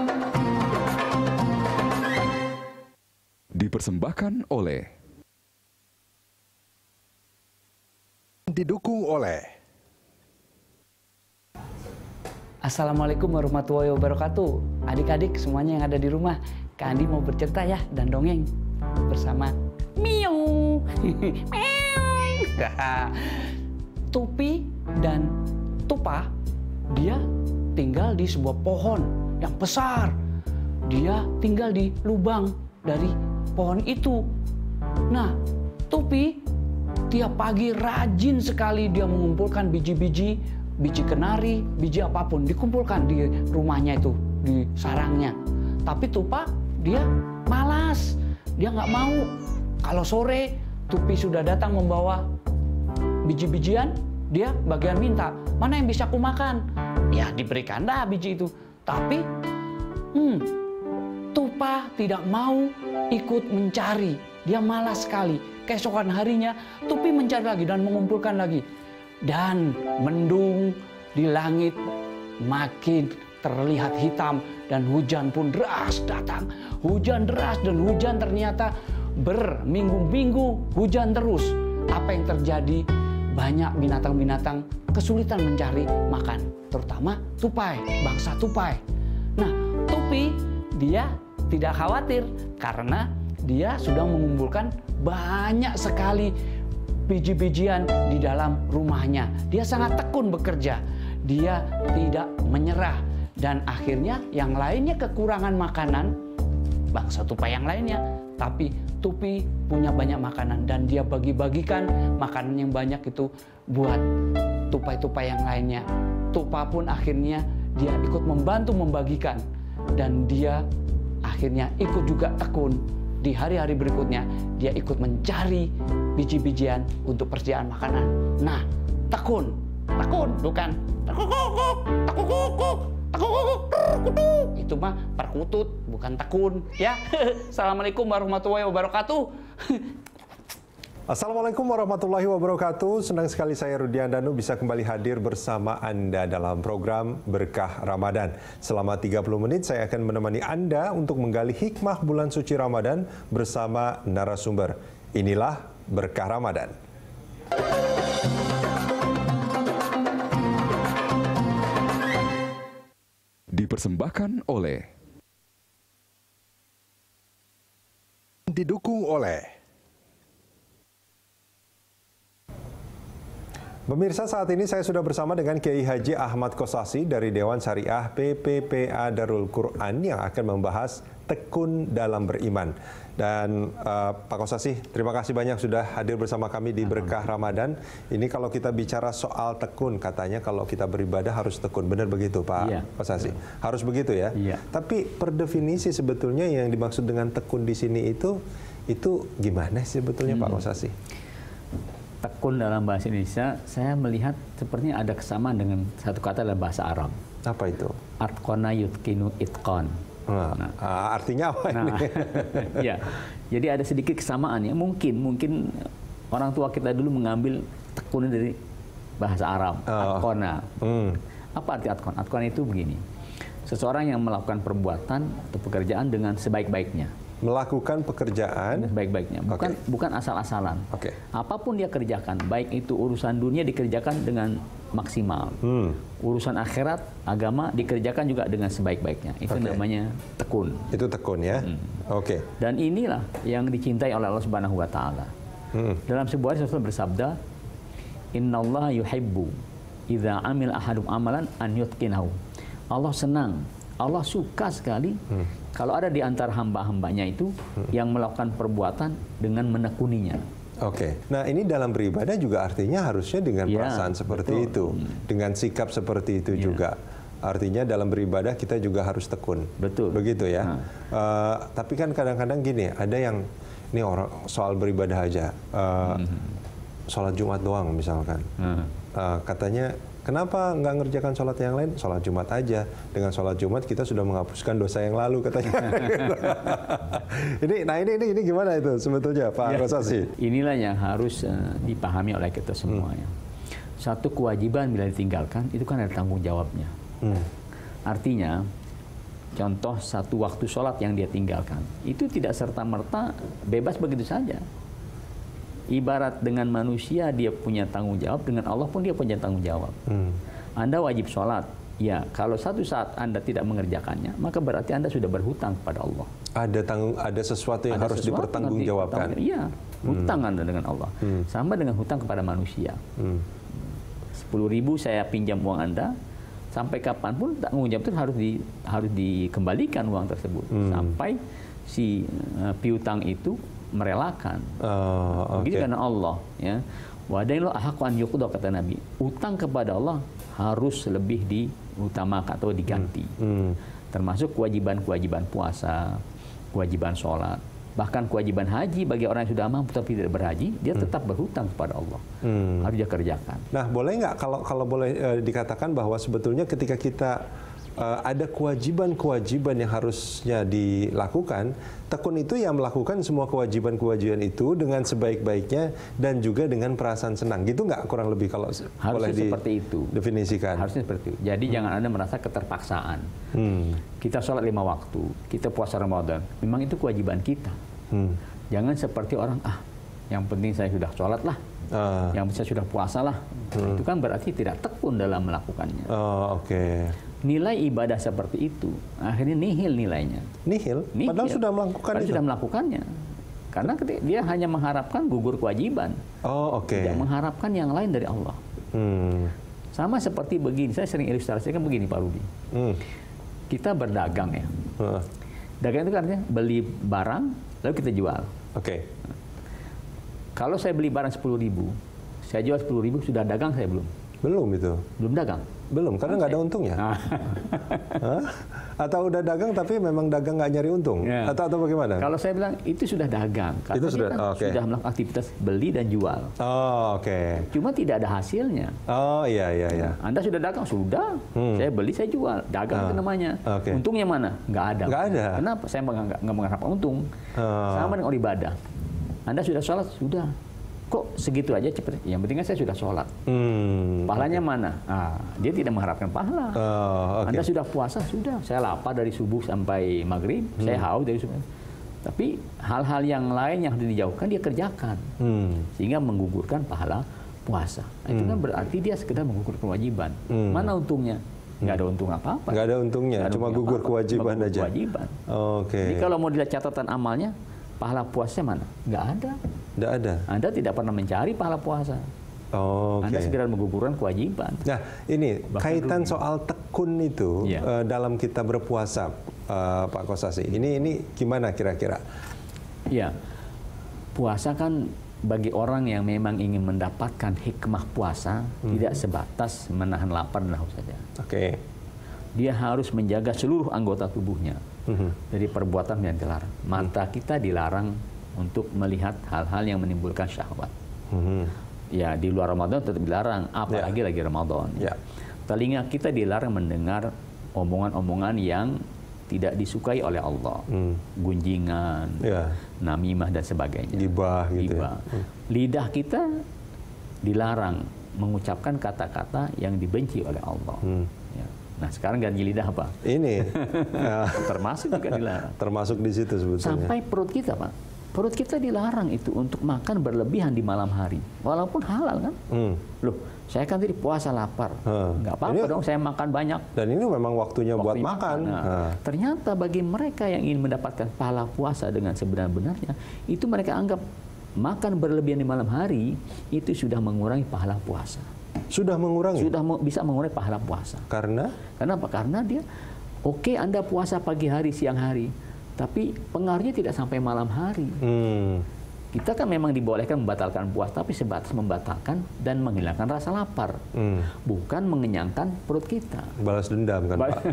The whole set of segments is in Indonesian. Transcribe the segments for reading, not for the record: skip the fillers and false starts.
Dipersembahkan oleh, didukung oleh. Assalamualaikum warahmatullahi wabarakatuh. Adik-adik semuanya yang ada di rumah, Kak Andi mau bercerita ya dan dongeng bersama Miau. Tupi dan Tupa, dia tinggal di sebuah pohon yang besar. Dia tinggal di lubang dari pohon itu. Nah, Tupi tiap pagi rajin sekali dia mengumpulkan biji-biji, biji kenari, biji apapun dikumpulkan di rumahnya itu, di sarangnya. Tapi Tupa dia malas, dia nggak mau. Kalau sore Tupi sudah datang membawa biji-bijian, dia bagian minta, mana yang bisa aku makan? Ya diberikan dah biji itu. Tapi Tupa tidak mau ikut mencari. Dia malas sekali. Keesokan harinya, Tupi mencari lagi dan mengumpulkan lagi. Dan mendung di langit makin terlihat hitam dan hujan pun deras datang. Hujan deras dan hujan ternyata berminggu-minggu hujan terus. Apa yang terjadi? Banyak binatang-binatang kesulitan mencari makan. Terutama tupai, bangsa tupai. Nah, Tupi dia tidak khawatir karena dia sudah mengumpulkan banyak sekali biji-bijian di dalam rumahnya. Dia sangat tekun bekerja. Dia tidak menyerah. Dan akhirnya yang lainnya kekurangan makanan, bangsa tupai yang lainnya. Tapi Tupi punya banyak makanan dan dia bagi-bagikan makanan yang banyak itu buat tupai-tupai yang lainnya. Tupa pun akhirnya dia ikut membantu membagikan. Dan dia akhirnya ikut juga tekun. Di hari-hari berikutnya, dia ikut mencari biji-bijian untuk persediaan makanan. Nah, tekun, bukan itu mah perkutut, bukan tekun, ya. Assalamualaikum warahmatullahi wabarakatuh. Assalamualaikum warahmatullahi wabarakatuh. Senang sekali saya Rudian Danu bisa kembali hadir bersama Anda dalam program Berkah Ramadan. Selama 30 menit saya akan menemani Anda untuk menggali hikmah bulan suci Ramadan bersama narasumber. Inilah Berkah Ramadan. dipersembahkan oleh, didukung oleh. Pemirsa, saat ini saya sudah bersama dengan Kiai Haji Ahmad Kosasi dari Dewan Syariah PPPA Darul Quran yang akan membahas tekun dalam beriman. Dan Pak Kosasi, terima kasih banyak sudah hadir bersama kami di Berkah Ramadan. Ini kalau kita bicara soal tekun, katanya kalau kita beribadah harus tekun. Benar begitu Pak Kosasi? Harus begitu ya? Tapi per definisi sebetulnya yang dimaksud dengan tekun di sini itu gimana sih sebetulnya Pak Kosasi? Tekun dalam bahasa Indonesia, saya melihat sepertinya ada kesamaan dengan satu kata dalam bahasa Arab. Apa itu? Atqana yutkinu itqan. Artinya apa ini? Ya, jadi ada sedikit kesamaan ya. Mungkin orang tua kita dulu mengambil tekun dari bahasa Arab. Atqana. Apa arti atqan? Atqan itu begini. Seseorang yang melakukan perbuatan atau pekerjaan dengan sebaik-baiknya. Melakukan pekerjaan sebaik-baiknya, bukan asal-asalan. Apapun dia kerjakan, baik itu urusan dunia dikerjakan dengan maksimal, urusan akhirat, agama dikerjakan juga dengan sebaik-baiknya. Itu namanya tekun. Itu tekun ya. Dan inilah yang dicintai oleh Allah Subhanahu Wa Taala. Dalam sebuah hadis Rasul bersabda, Innallaha yuhibbu idza amil ahadum amalan an yutqinahu. Allah senang, Allah suka sekali kalau ada di antara hamba-hambanya itu yang melakukan perbuatan dengan menekuninya. Nah ini dalam beribadah juga artinya harusnya dengan perasaan seperti itu, dengan sikap seperti itu juga. Artinya dalam beribadah kita juga harus tekun. Begitu ya. Tapi kan kadang-kadang gini, ada yang ini orang soal beribadah aja, sholat Jumat doang misalkan, katanya. Kenapa nggak ngerjakan sholat yang lain? Sholat Jumat aja. Dengan sholat Jumat kita sudah menghapuskan dosa yang lalu katanya. ini gimana itu sebetulnya Pak Kosasi? Inilah yang harus dipahami oleh kita semuanya. Satu kewajiban bila ditinggalkan itu kan ada tanggung jawabnya. Artinya contoh satu waktu sholat yang dia tinggalkan, itu tidak serta-merta bebas begitu saja. Ibarat dengan manusia dia punya tanggung jawab, dengan Allah pun dia punya tanggung jawab. Anda wajib sholat, ya kalau satu saat Anda tidak mengerjakannya, maka berarti Anda sudah berhutang kepada Allah. Ada sesuatu yang harus dipertanggungjawabkan. Iya, hutang Anda dengan Allah. Sama dengan hutang kepada manusia. 10.000 saya pinjam uang Anda, sampai kapanpun tanggung jawab itu harus dikembalikan uang tersebut sampai si piutang itu merelakan. Begitu karena Allah, ya. Wadaillahu ahaqqu an yuqda, kata Nabi. Utang kepada Allah harus lebih diutamakan atau diganti. Termasuk kewajiban-kewajiban puasa, kewajiban sholat, bahkan kewajiban haji bagi orang yang sudah mampu tapi tidak berhaji, dia tetap berhutang kepada Allah. Harus dia kerjakan. Nah, boleh nggak kalau boleh dikatakan bahwa sebetulnya ketika kita ada kewajiban-kewajiban yang harusnya dilakukan, tekun itu yang melakukan semua kewajiban-kewajiban itu dengan sebaik-baiknya dan juga dengan perasaan senang. Gitu nggak kurang lebih kalau boleh seperti itu definisikan? Harusnya seperti itu. Jadi jangan Anda merasa keterpaksaan. Kita sholat 5 waktu, kita puasa Ramadan, memang itu kewajiban kita. Jangan seperti orang, yang penting saya sudah sholat lah, yang penting saya sudah puasa lah. Itu kan berarti tidak tekun dalam melakukannya. Nilai ibadah seperti itu akhirnya nihil nilainya. Nihil? Padahal sudah melakukan itu. Sudah melakukannya. Karena dia hanya mengharapkan gugur kewajiban. Tidak mengharapkan yang lain dari Allah. Sama seperti begini, saya sering ilustrasikan begini Pak Rudi. Kita berdagang ya. Dagang itu kan artinya beli barang lalu kita jual. Kalau saya beli barang 10.000, saya jual 10.000, sudah dagang saya belum? Belum itu. Belum dagang? Belum, karena nggak ada untungnya. Atau udah dagang tapi memang dagang nggak nyari untung? Atau bagaimana? Kalau saya bilang itu sudah dagang. Karena itu sudah melakukan aktivitas beli dan jual. Cuma tidak ada hasilnya. Iya. Anda sudah dagang? Sudah. Saya beli, saya jual. Dagang itu namanya. Untungnya mana? Nggak ada. Nggak ada. Kenapa? Saya nggak mengharapkan untung. Sama dengan ibadah. Anda sudah sholat? Sudah. Kok segitu aja cepat? Yang penting saya sudah sholat. Pahalanya mana? Dia tidak mengharapkan pahala. Anda sudah puasa? Sudah. Saya lapar dari subuh sampai maghrib. Saya haus dari subuh. Tapi hal-hal yang lain yang harus dijauhkan dia kerjakan. Sehingga menggugurkan pahala puasa. Itu kan berarti dia sekedar mengukur kewajiban. Mana untungnya? Nggak ada untung apa-apa. Nggak ada untungnya, cuma gugur kewajiban aja. Jadi kalau mau dilihat catatan amalnya, pahala puasanya mana? Nggak ada. Nggak ada. Anda tidak pernah mencari pahala puasa. Anda segera menggugurkan kewajiban. Nah, ini kaitan soal tekun itu dalam kita berpuasa, Pak Kosasi. Ini gimana kira-kira? Ya, puasa kan bagi orang yang memang ingin mendapatkan hikmah puasa tidak sebatas menahan lapar dan haus saja. Dia harus menjaga seluruh anggota tubuhnya dari perbuatan yang dilarang. Mata kita dilarang untuk melihat hal-hal yang menimbulkan syahwat. Ya, di luar Ramadan tetap dilarang, apalagi lagi Ramadan. Telinga kita dilarang mendengar omongan-omongan yang tidak disukai oleh Allah. Gunjingan, namimah dan sebagainya. Gibah gitu. Lidah kita dilarang mengucapkan kata-kata yang dibenci oleh Allah. Nah, sekarang ganti lidah apa? Ini. Termasuk juga dilarang. Termasuk di situ sebetulnya. Sampai perut kita, Pak. Perut kita dilarang itu untuk makan berlebihan di malam hari. Walaupun halal kan? Loh, saya kan tadi puasa lapar. Nggak apa-apa dong saya makan banyak. Dan ini memang waktunya buat makan. Ternyata bagi mereka yang ingin mendapatkan pahala puasa dengan sebenar-benarnya, itu mereka anggap makan berlebihan di malam hari itu sudah mengurangi pahala puasa. Sudah mengurangi? Sudah bisa mengurangi pahala puasa. Karena? Karena apa? Karena dia, Anda puasa pagi hari, siang hari, tapi pengaruhnya tidak sampai malam hari. Kita kan memang dibolehkan membatalkan puasa, tapi sebatas membatalkan dan menghilangkan rasa lapar, bukan mengenyangkan perut kita. Balas dendam kan, Pak?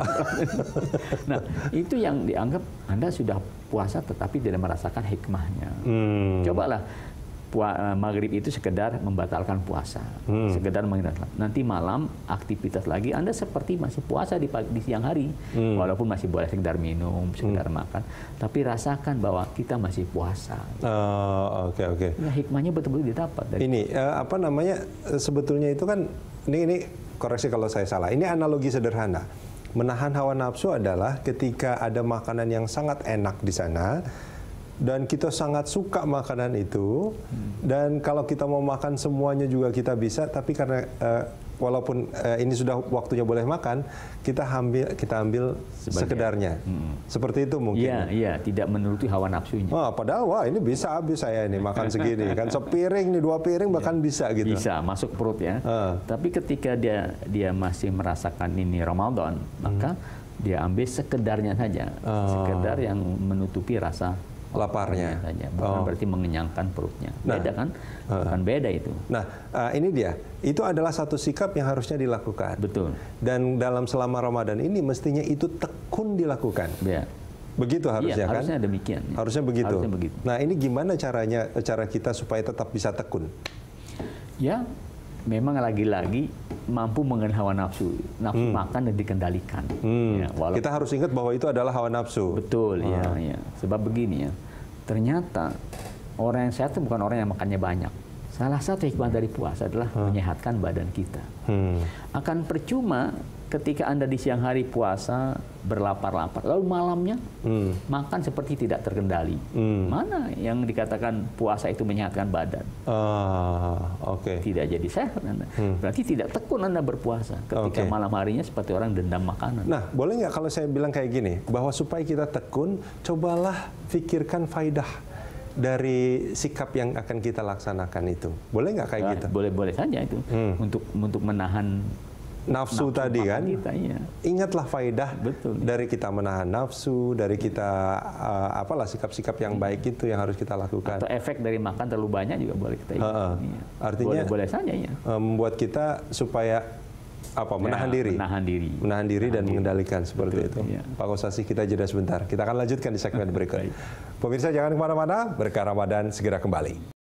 Nah, itu yang dianggap Anda sudah puasa tetapi tidak merasakan hikmahnya. Cobalah maghrib itu sekedar membatalkan puasa, sekedar menghilangkan. Nanti malam aktivitas lagi, Anda seperti masih puasa di siang hari, walaupun masih boleh sekedar minum, sekedar makan, tapi rasakan bahwa kita masih puasa. Ya, hikmahnya betul-betul didapat. Ini apa namanya? Sebetulnya itu kan ini koreksi kalau saya salah. Ini analogi sederhana. Menahan hawa nafsu adalah ketika ada makanan yang sangat enak di sana dan kita sangat suka makanan itu, dan kalau kita mau makan semuanya juga kita bisa, tapi karena walaupun ini sudah waktunya boleh makan, kita ambil sekedarnya. Seperti itu mungkin. Iya, tidak menuruti hawa nafsunya. Oh, padahal wah ini bisa habis saya ini makan segini kan, sepiring nih, 2 piring bahkan bisa gitu. Bisa masuk perut ya. Tapi ketika dia masih merasakan ini Ramadan, maka dia ambil sekedarnya saja, sekedar yang menutupi rasa laparnya saja, bukan berarti mengenyangkan perutnya. Beda kan? Bukan beda itu. Nah, ini dia. Itu adalah satu sikap yang harusnya dilakukan. Betul. Dan dalam selama Ramadan ini mestinya itu tekun dilakukan. Ya. Begitu harusnya kan? Harusnya demikian. Harusnya begitu. Harusnya begitu. Nah, ini gimana cara kita supaya tetap bisa tekun? Ya, memang lagi-lagi mampu mengenai hawa nafsu makan dan dikendalikan. Ya, kita harus ingat bahwa itu adalah hawa nafsu. Betul, ya. Sebab begini ya, ternyata orang yang sehat itu bukan orang yang makannya banyak. Salah satu hikmah dari puasa adalah menyehatkan badan kita. Akan percuma ketika Anda di siang hari puasa berlapar-lapar, lalu malamnya makan seperti tidak terkendali. Mana yang dikatakan puasa itu menyehatkan badan? Tidak jadi sehat Anda. Berarti tidak tekun Anda berpuasa ketika malam harinya seperti orang dendam makanan. Nah, boleh nggak kalau saya bilang kayak gini, bahwa supaya kita tekun, cobalah pikirkan faidah dari sikap yang akan kita laksanakan itu. Boleh nggak kayak gitu? Boleh saja itu. Untuk menahan nafsu tadi kan, kita, ya. Ingatlah faedah Betul, dari kita menahan nafsu, dari kita sikap-sikap yang baik itu yang harus kita lakukan. Atau efek dari makan terlalu banyak juga boleh kita ingat. Artinya boleh saja ya. Membuat kita supaya menahan diri dan mengendalikan seperti itu. Ya. Pak Kosasi, kita jeda sebentar. Kita akan lanjutkan di segmen berikut. Pemirsa jangan kemana-mana, Berkah Ramadan segera kembali.